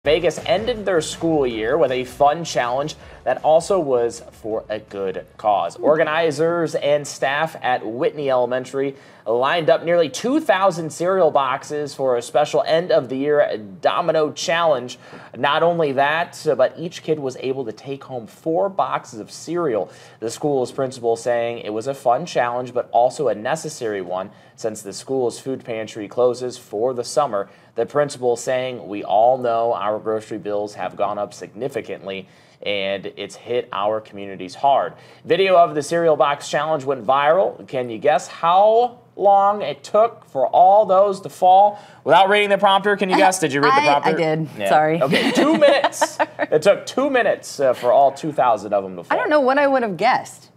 Vegas ended their school year with a fun challenge that also was for a good cause. Organizers and staff at Whitney Elementary lined up nearly 2,000 cereal boxes for a special end-of-the-year domino challenge. Not only that, but each kid was able to take home 4 boxes of cereal. The school's principal saying it was a fun challenge, but also a necessary one since the school's food pantry closes for the summer. The principal saying, "We all know our grocery bills have gone up significantly, and it's hit our communities hard." Video of the cereal box challenge went viral. Can you guess how long it took for all those to fall? Without reading the prompter, can you guess? Did you read the prompter? I did. Yeah. Sorry. Okay, 2 minutes. It took 2 minutes for all 2,000 of them to fall. I don't know what I would have guessed.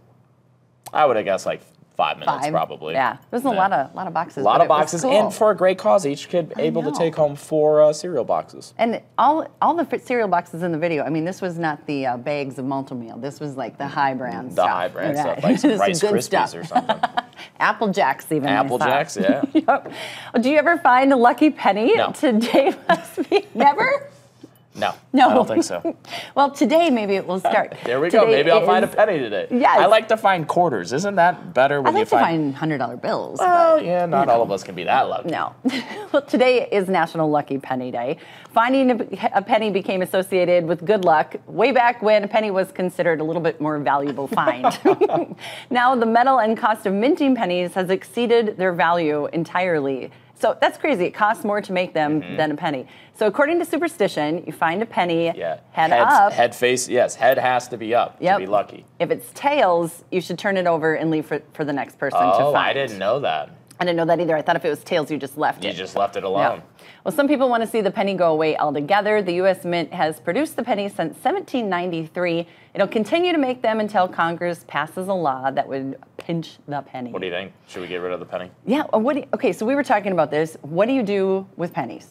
I would have guessed like 5 minutes, probably. Yeah, there's a lot of boxes. A lot of boxes, cool. and for a great cause. Each kid able to take home 4 cereal boxes. And all the cereal boxes in the video. I mean, this was not the bags of Malt-O-Meal. This was like the high brand stuff. The high brand stuff, like some Rice Krispies or something. Apple Jacks, even. Apple Jacks, yeah. Yep. Do you ever find a lucky penny? No. Today must be never. No, No. I don't think so. Well, today maybe it will start. There we go. Maybe I'll find a penny today. Yes. I like to find quarters. Isn't that better when I you like to find $100 bills. Well, but, yeah, not all of us can be that lucky. No. Well, today is National Lucky Penny Day. Finding a penny became associated with good luck way back when a penny was considered a little bit more valuable find. Now the metal and cost of minting pennies has exceeded their value entirely. So that's crazy. It costs more to make them than a penny. So according to superstition, you find a penny, head up. Head face, yes, head has to be up to be lucky. If it's tails, you should turn it over and leave for the next person to Oh, find. I didn't know that. I didn't know that either. I thought if it was tails, you just left it. You just left it alone. Yeah. Well, some people want to see the penny go away altogether. The U.S. Mint has produced the penny since 1793. It'll continue to make them until Congress passes a law that would pinch the penny. What do you think? Should we get rid of the penny? Yeah. Okay, so we were talking about this. What do you do with pennies?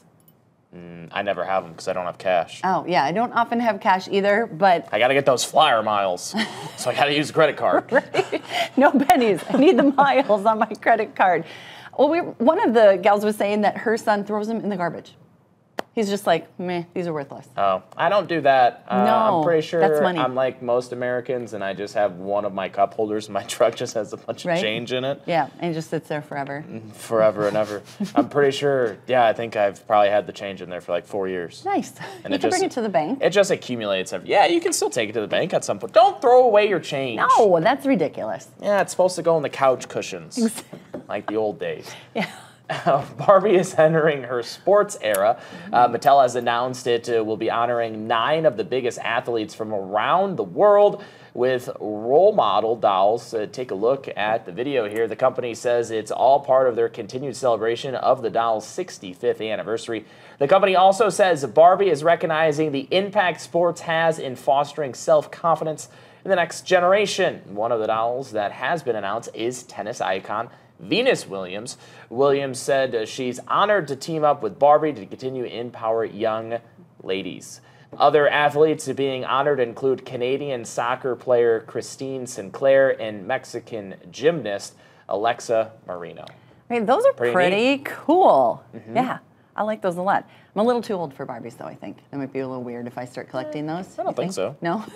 I never have them because I don't have cash. Oh, yeah. I don't often have cash either, but... I got to get those flyer miles, so I got to use a credit card. Right? No pennies. I need the miles on my credit card. Well, one of the gals was saying that her son throws them in the garbage. He's just like, meh, these are worthless. Oh, I don't do that. No, I'm pretty sure that's money. I'm like most Americans, and I just have one of my cup holders. My truck just has a bunch of change in it. Yeah, and it just sits there forever. Forever and ever. I'm pretty sure, I think I've probably had the change in there for like 4 years. Nice. And you can bring it to the bank. It just accumulates. Yeah, you can still take it to the bank at some point. Don't throw away your change. No, that's ridiculous. Yeah, it's supposed to go in the couch cushions, like the old days. Yeah. Barbie is entering her sports era. Mattel has announced it will be honoring 9 of the biggest athletes from around the world with role model dolls. Take a look at the video here. The company says it's all part of their continued celebration of the doll's 65th anniversary. The company also says Barbie is recognizing the impact sports has in fostering self-confidence in the next generation. One of the dolls that has been announced is tennis icon Venus Williams. Williams said she's honored to team up with Barbie to continue to empower young ladies. Other athletes being honored include Canadian soccer player Christine Sinclair and Mexican gymnast Alexa Marino. I mean, those are pretty cool. Yeah, I like those a lot. I'm a little too old for Barbies, though, I think. It might be a little weird if I start collecting those. I don't think so. No?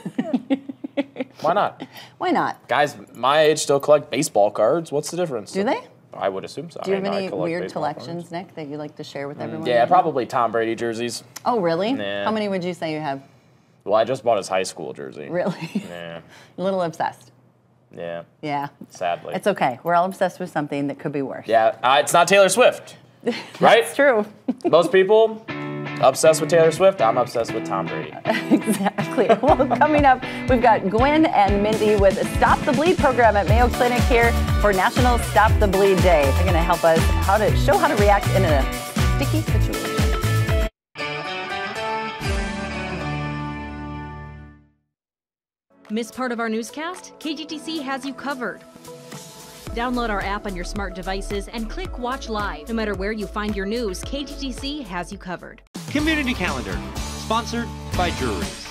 Why not? Why not? Guys my age still collect baseball cards. What's the difference? Do they? I would assume so. Do you have any weird collections, Nick, that you like to share with everyone? Yeah, probably Tom Brady jerseys. Oh, really? Yeah. How many would you say you have? Well, I just bought his high school jersey. Really? Yeah. A little obsessed. Yeah. Yeah. Sadly. It's okay. We're all obsessed with something that could be worse. Yeah, it's not Taylor Swift, right? That's true. Most people obsessed with Taylor Swift. I'm obsessed with Tom Brady. Exactly. Well, coming up, we've got Gwen and Mindy with a Stop the Bleed program at Mayo Clinic here for National Stop the Bleed Day. They're going to help us show how to react in a sticky situation. Miss part of our newscast? KGTC has you covered. Download our app on your smart devices and click Watch Live. No matter where you find your news, KGTC has you covered. Community Calendar, sponsored by Juries.